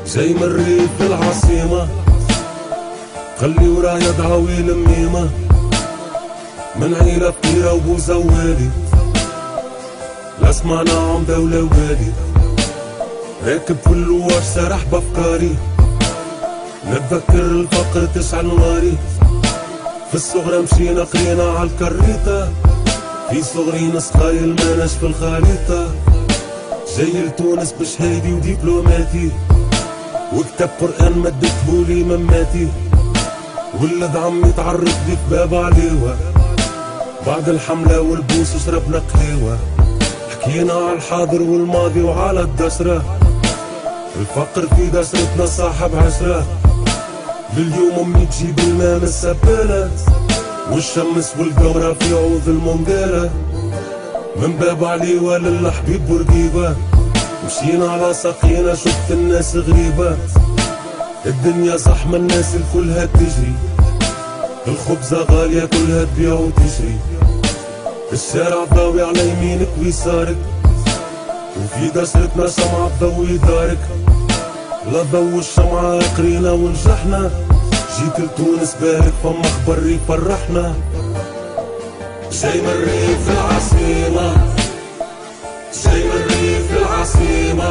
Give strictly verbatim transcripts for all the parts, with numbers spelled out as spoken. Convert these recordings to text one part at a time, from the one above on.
جاي من الريف للعاصمة، خلي ورايا دعاوي ميمة، من عيلة فقيرة وبو زوالي، لا سمعنا عمدة ولا والي، راكب في اللواش سرح بافكاري، نتذكر الفقر تشعل ناري، في الصغرى مشينا قرينا عالكريطة، في صغري نسخايل ماناش في الخريطة، جاي لتونس بشهادي ودبلوماتي، وكتاب قرآن مدتهولي مماتي، ولد عمي تعرف لي في باب عليوة، بعد الحملة والبوس شربنا قهيوة، حكينا على الحاضر والماضي وعلى الدسرة، الفقر في دسرتنا صاحب عشرة، لليوم امي تجيب الماء من السبالة، والشمس والقمرة في عوض المنقالة، من باب عليوة للحبيب بورقيبة، مشينا على ساقينا شفت الناس غريبة، الدنيا زحمة الناس الكلها تجري، الخبزة غالية كلها تبيع وتشري، الشارع ضاوي على يمينك ويسارك، وفي دسرتنا شمعة تضوي دارك، لا ضو الشمعة قرينا ونجحنا، جيت لتونس بارك فما خبر يفرحنا، جاي من الريف العاصمة، جاي من الريف العاصمة،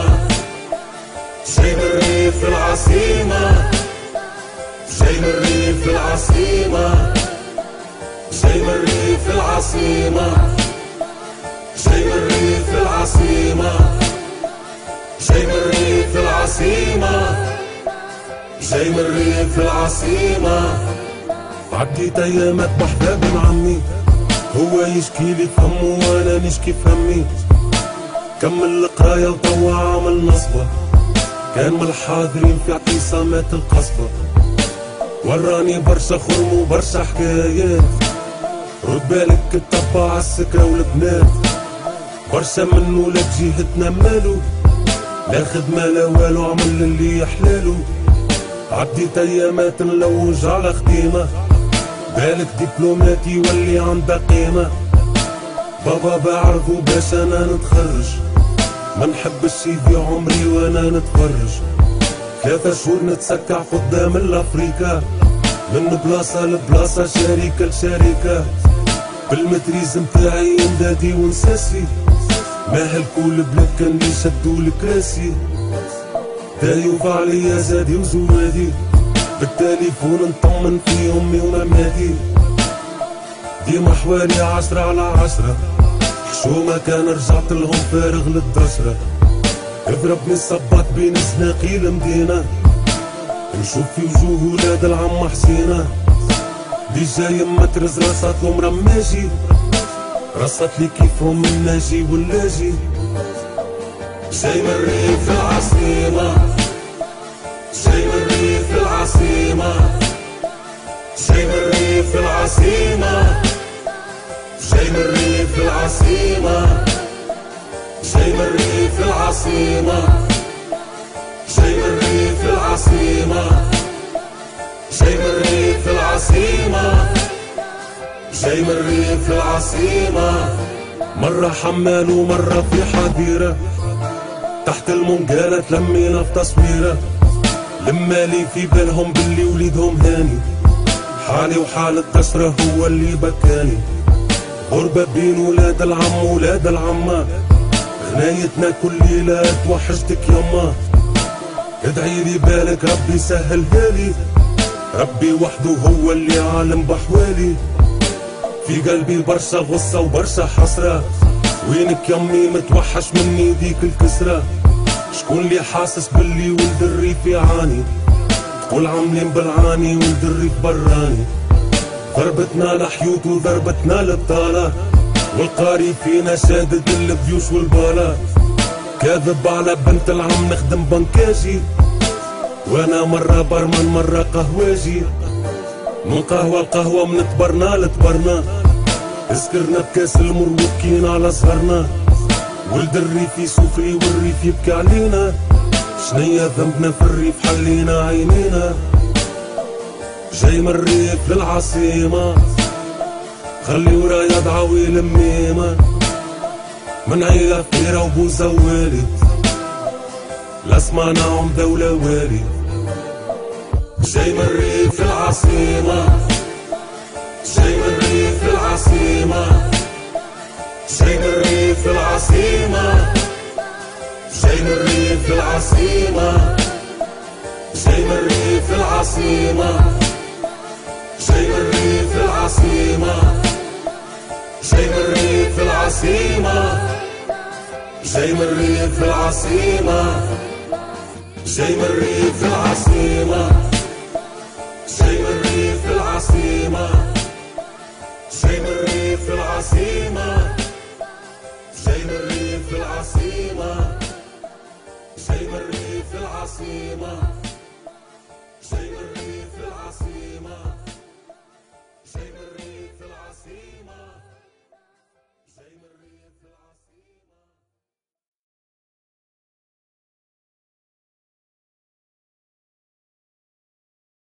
جاي من الريف العاصمة، جاي من الريف العاصمة، جاي من الريف العاصمة، جاي من الريف العاصمة، جاي من الريف العاصمة، جاي من الريف العاصمة، عديت ايامات بحذا بن عمي، هو يشكي لي فهمه وانا نشكي فهمي، كمل القراية وطوع عمل نصبة، كان من الحاضرين في اعتصامات القصبة، وراني برشا خرم وبرشا حكايات، رد بالك الطبع عالسكرة والبنات، برشا من ولاد جهتنا مالو، لا خدمة لا والو عمل اللي يحلالو، عديت ايامات نلوج على خديمة، بالك دبلوماتي يولي عنده قيمة، بابا بعرضو باش انا نتخرج، ما نحبش يضيع عمري وانا نتفرج، ثلاثة شهور نتسكع قدام الافريكا، من بلاصة لبلاصة شركة لشركة، بالمتريز متاعي امدادي ونساسي، ماهل كل بلاد كان يشدوا الكراسي، دايوف عليا زادي وزوادي، بالتليفون نطمن في امي ومماتي، ديما حوالي عشرة على عشرة، حشومة كان رجعت لهم فارغ للدشرة، اضربني الصباط بين سناقي المدينة، نشوف في وجوه ولاد العم حسينة، دي جاي مترز راساتهم رماجي، رصت لي كيفهم الناجي واللاجي، جاي من الريف العاصمة، جاي من الريف العاصمة، جاي من الريف العاصمة، جاي من الريف العاصمة، جاي من الريف العاصمة، جاي من الريف العاصمة، جاي من الريف العاصمة، جاي من الريف العاصمة، مرة حمال ومرة في حظيرة، تحت المنقالة تلمينا في تصويرة، لما لي في بالهم باللي وليدهم هاني، حالي وحال الدشرة هو اللي بكاني، غربة بين ولاد العم ولاد العمة، غنايتنا كل ليلة توحشتك يما، ادعي لي بالك ربي يسهلها لي، ربي وحده هو اللي عالم بحوالي، في قلبي برشا غصة وبرشا حسرة، وينك يمي متوحش مني ديك الكسرة، شكون اللي حاسس باللي ولد الريف يعاني، تقول عاملين بالعاني ولد الريف براني، ضربتنا لحيوت وضربتنا لبطالة، والقاري فينا شادد البيوش والبالة، كاذب على بنت العم نخدم بنكاجي، وانا مرة برمن مرة قهواجي، من قهوة لقهوة من تبرنا لتبرنا، اسكرنا بكاس المر وبكينا على صغرنا، ولد الريف يسوفري والريف يبكي علينا، شنيا ذنبنا في الريف حلينا عينينا، جاي من الريف للعاصمة، خلي ورايا دعاوي ميمة، من عيلة فقيرة وبو زوالي، لا سمعناهم دولة والي. جاي من الريف العاصمة، جاي من الريف العاصمة، جاي من الريف العاصمة، جاي من الريف العاصمة، جاي من الريف العاصمة، جاي من الريف العاصمة، جاي من الريف العاصمة، جاي من الريف العاصمة، جاي من الريف العاصمة، جاي من الريف العاصمة، جاي من الريف العاصمة، جاي من الريف العاصمة، جاي من الريف العاصمة.